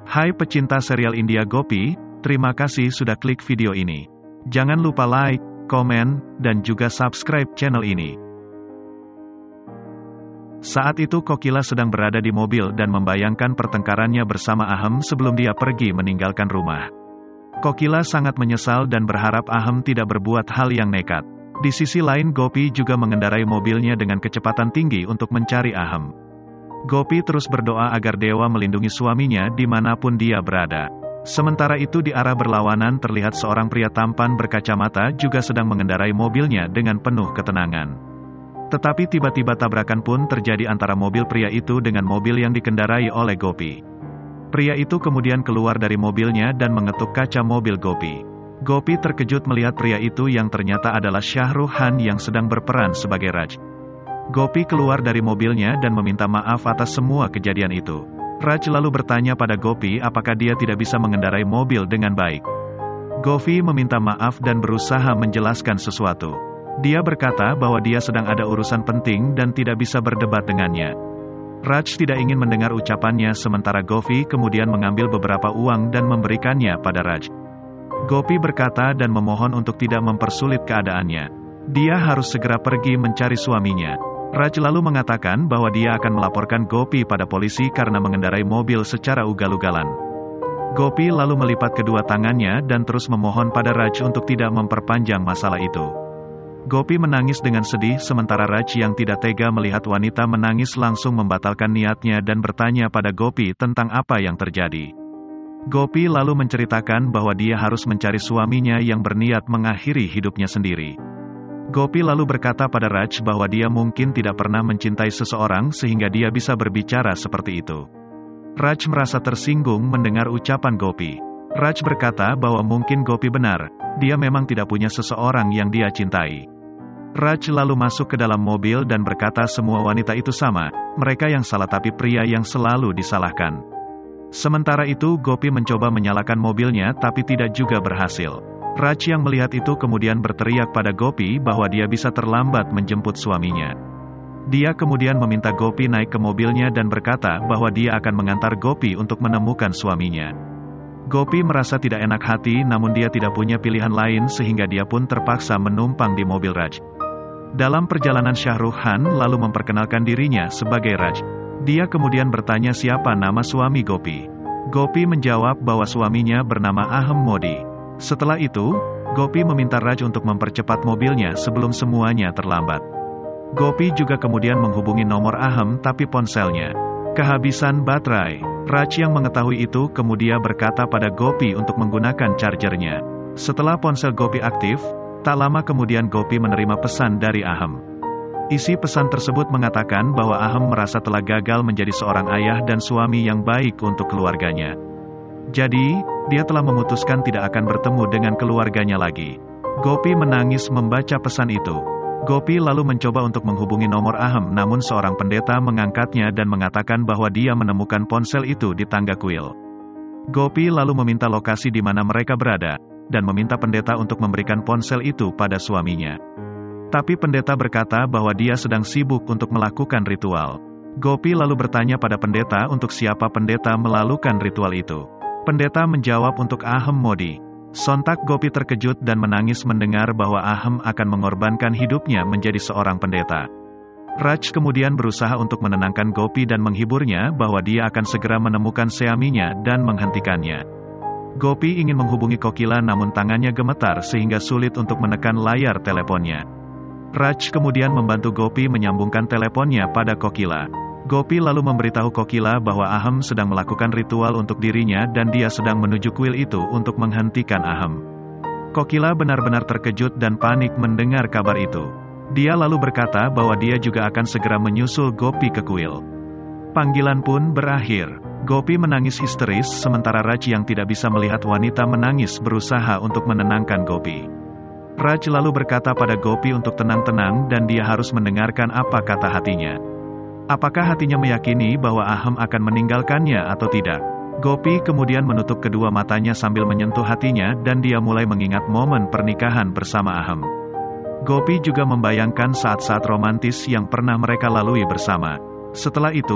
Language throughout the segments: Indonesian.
Hai pecinta serial India Gopi, terima kasih sudah klik video ini. Jangan lupa like, komen, dan juga subscribe channel ini. Saat itu Kokila sedang berada di mobil dan membayangkan pertengkarannya bersama Aham sebelum dia pergi meninggalkan rumah. Kokila sangat menyesal dan berharap Aham tidak berbuat hal yang nekat. Di sisi lain Gopi juga mengendarai mobilnya dengan kecepatan tinggi untuk mencari Aham. Gopi terus berdoa agar dewa melindungi suaminya dimanapun dia berada. Sementara itu di arah berlawanan terlihat seorang pria tampan berkacamata juga sedang mengendarai mobilnya dengan penuh ketenangan. Tetapi tiba-tiba tabrakan pun terjadi antara mobil pria itu dengan mobil yang dikendarai oleh Gopi. Pria itu kemudian keluar dari mobilnya dan mengetuk kaca mobil Gopi. Gopi terkejut melihat pria itu yang ternyata adalah Shah Rukh Khan yang sedang berperan sebagai Raj. Gopi keluar dari mobilnya dan meminta maaf atas semua kejadian itu. Raj lalu bertanya pada Gopi apakah dia tidak bisa mengendarai mobil dengan baik. Gopi meminta maaf dan berusaha menjelaskan sesuatu. Dia berkata bahwa dia sedang ada urusan penting dan tidak bisa berdebat dengannya. Raj tidak ingin mendengar ucapannya sementara Gopi kemudian mengambil beberapa uang dan memberikannya pada Raj. Gopi berkata dan memohon untuk tidak mempersulit keadaannya. Dia harus segera pergi mencari suaminya. Raj lalu mengatakan bahwa dia akan melaporkan Gopi pada polisi karena mengendarai mobil secara ugal-ugalan. Gopi lalu melipat kedua tangannya dan terus memohon pada Raj untuk tidak memperpanjang masalah itu. Gopi menangis dengan sedih sementara Raj yang tidak tega melihat wanita menangis langsung membatalkan niatnya dan bertanya pada Gopi tentang apa yang terjadi. Gopi lalu menceritakan bahwa dia harus mencari suaminya yang berniat mengakhiri hidupnya sendiri. Gopi lalu berkata pada Raj bahwa dia mungkin tidak pernah mencintai seseorang sehingga dia bisa berbicara seperti itu. Raj merasa tersinggung mendengar ucapan Gopi. Raj berkata bahwa mungkin Gopi benar, dia memang tidak punya seseorang yang dia cintai. Raj lalu masuk ke dalam mobil dan berkata semua wanita itu sama, mereka yang salah tapi pria yang selalu disalahkan. Sementara itu Gopi mencoba menyalakan mobilnya tapi tidak juga berhasil. Raj yang melihat itu kemudian berteriak pada Gopi bahwa dia bisa terlambat menjemput suaminya. Dia kemudian meminta Gopi naik ke mobilnya dan berkata bahwa dia akan mengantar Gopi untuk menemukan suaminya. Gopi merasa tidak enak hati namun dia tidak punya pilihan lain sehingga dia pun terpaksa menumpang di mobil Raj. Dalam perjalanan Shah Rukh Khan lalu memperkenalkan dirinya sebagai Raj. Dia kemudian bertanya siapa nama suami Gopi. Gopi menjawab bahwa suaminya bernama Aham Modi. Setelah itu, Gopi meminta Raj untuk mempercepat mobilnya sebelum semuanya terlambat. Gopi juga kemudian menghubungi nomor Aham tapi ponselnya kehabisan baterai. Raj yang mengetahui itu kemudian berkata pada Gopi untuk menggunakan chargernya. Setelah ponsel Gopi aktif, tak lama kemudian Gopi menerima pesan dari Aham. Isi pesan tersebut mengatakan bahwa Aham merasa telah gagal menjadi seorang ayah dan suami yang baik untuk keluarganya. Jadi, dia telah memutuskan tidak akan bertemu dengan keluarganya lagi. Gopi menangis membaca pesan itu. Gopi lalu mencoba untuk menghubungi nomor Aham namun seorang pendeta mengangkatnya dan mengatakan bahwa dia menemukan ponsel itu di tangga kuil. Gopi lalu meminta lokasi di mana mereka berada, dan meminta pendeta untuk memberikan ponsel itu pada suaminya. Tapi pendeta berkata bahwa dia sedang sibuk untuk melakukan ritual. Gopi lalu bertanya pada pendeta untuk siapa pendeta melakukan ritual itu. Pendeta menjawab untuk Aham Modi. Sontak Gopi terkejut dan menangis mendengar bahwa Aham akan mengorbankan hidupnya menjadi seorang pendeta. Raj kemudian berusaha untuk menenangkan Gopi dan menghiburnya bahwa dia akan segera menemukan suaminya dan menghentikannya. Gopi ingin menghubungi Kokila namun tangannya gemetar sehingga sulit untuk menekan layar teleponnya. Raj kemudian membantu Gopi menyambungkan teleponnya pada Kokila. Gopi lalu memberitahu Kokila bahwa Aham sedang melakukan ritual untuk dirinya dan dia sedang menuju kuil itu untuk menghentikan Aham. Kokila benar-benar terkejut dan panik mendengar kabar itu. Dia lalu berkata bahwa dia juga akan segera menyusul Gopi ke kuil. Panggilan pun berakhir. Gopi menangis histeris sementara Raj yang tidak bisa melihat wanita menangis berusaha untuk menenangkan Gopi. Raj lalu berkata pada Gopi untuk tenang-tenang dan dia harus mendengarkan apa kata hatinya. Apakah hatinya meyakini bahwa Aham akan meninggalkannya atau tidak? Gopi kemudian menutup kedua matanya sambil menyentuh hatinya dan dia mulai mengingat momen pernikahan bersama Aham. Gopi juga membayangkan saat-saat romantis yang pernah mereka lalui bersama. Setelah itu,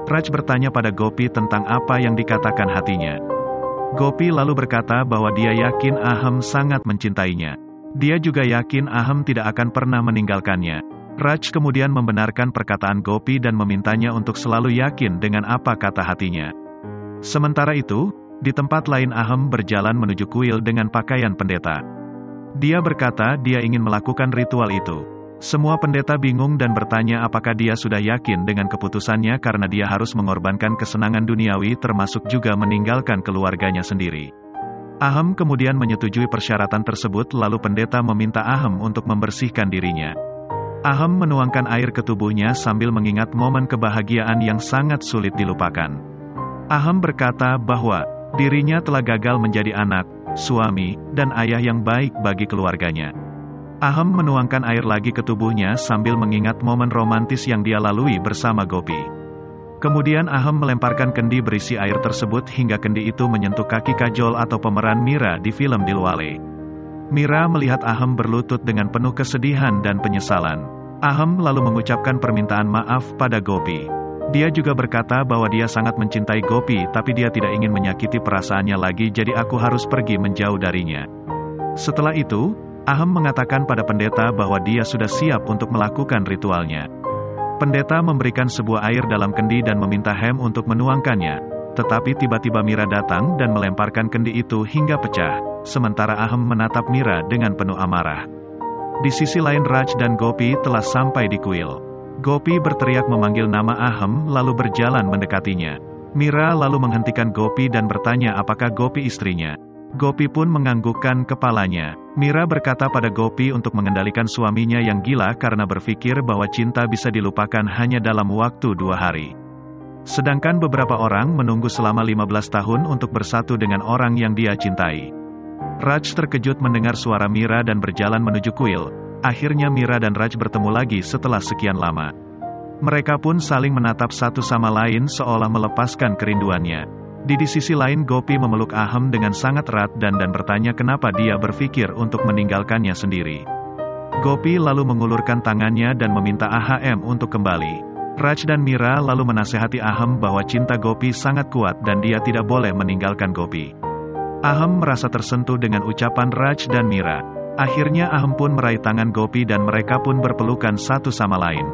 Raj bertanya pada Gopi tentang apa yang dikatakan hatinya. Gopi lalu berkata bahwa dia yakin Aham sangat mencintainya. Dia juga yakin Aham tidak akan pernah meninggalkannya. Raj kemudian membenarkan perkataan Gopi dan memintanya untuk selalu yakin dengan apa kata hatinya. Sementara itu, di tempat lain Aham berjalan menuju kuil dengan pakaian pendeta. Dia berkata dia ingin melakukan ritual itu. Semua pendeta bingung dan bertanya apakah dia sudah yakin dengan keputusannya karena dia harus mengorbankan kesenangan duniawi termasuk juga meninggalkan keluarganya sendiri. Aham kemudian menyetujui persyaratan tersebut lalu pendeta meminta Aham untuk membersihkan dirinya. Aham menuangkan air ke tubuhnya sambil mengingat momen kebahagiaan yang sangat sulit dilupakan. Aham berkata bahwa dirinya telah gagal menjadi anak, suami, dan ayah yang baik bagi keluarganya. Aham menuangkan air lagi ke tubuhnya sambil mengingat momen romantis yang dia lalui bersama Gopi. Kemudian Aham melemparkan kendi berisi air tersebut hingga kendi itu menyentuh kaki Kajol atau pemeran Mira di film Dilwale. Mira melihat Aham berlutut dengan penuh kesedihan dan penyesalan. Aham lalu mengucapkan permintaan maaf pada Gopi. Dia juga berkata bahwa dia sangat mencintai Gopi tapi dia tidak ingin menyakiti perasaannya lagi jadi aku harus pergi menjauh darinya. Setelah itu, Aham mengatakan pada pendeta bahwa dia sudah siap untuk melakukan ritualnya. Pendeta memberikan sebuah air dalam kendi dan meminta Hem untuk menuangkannya. Tetapi tiba-tiba Mira datang dan melemparkan kendi itu hingga pecah, sementara Aham menatap Mira dengan penuh amarah. Di sisi lain Raj dan Gopi telah sampai di kuil. Gopi berteriak memanggil nama Aham lalu berjalan mendekatinya. Mira lalu menghentikan Gopi dan bertanya apakah Gopi istrinya. Gopi pun menganggukkan kepalanya. Mira berkata pada Gopi untuk mengendalikan suaminya yang gila karena berpikir bahwa cinta bisa dilupakan hanya dalam waktu 2 hari. Sedangkan beberapa orang menunggu selama 15 tahun untuk bersatu dengan orang yang dia cintai. Raj terkejut mendengar suara Mira dan berjalan menuju kuil. Akhirnya Mira dan Raj bertemu lagi setelah sekian lama. Mereka pun saling menatap satu sama lain seolah melepaskan kerinduannya. Di sisi lain Gopi memeluk Aham dengan sangat erat dan bertanya kenapa dia berpikir untuk meninggalkannya sendiri. Gopi lalu mengulurkan tangannya dan meminta Aham untuk kembali. Raj dan Mira lalu menasehati Aham bahwa cinta Gopi sangat kuat dan dia tidak boleh meninggalkan Gopi. Aham merasa tersentuh dengan ucapan Raj dan Mira. Akhirnya Aham pun meraih tangan Gopi dan mereka pun berpelukan satu sama lain.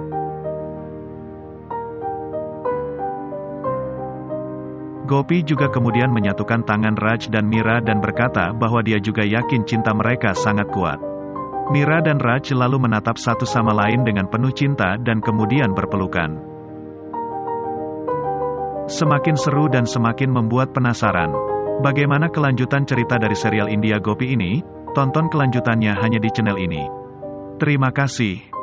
Gopi juga kemudian menyatukan tangan Raj dan Mira dan berkata bahwa dia juga yakin cinta mereka sangat kuat. Mira dan Raj lalu menatap satu sama lain dengan penuh cinta dan kemudian berpelukan. Semakin seru dan semakin membuat penasaran. Bagaimana kelanjutan cerita dari serial India Gopi ini? Tonton kelanjutannya hanya di channel ini. Terima kasih.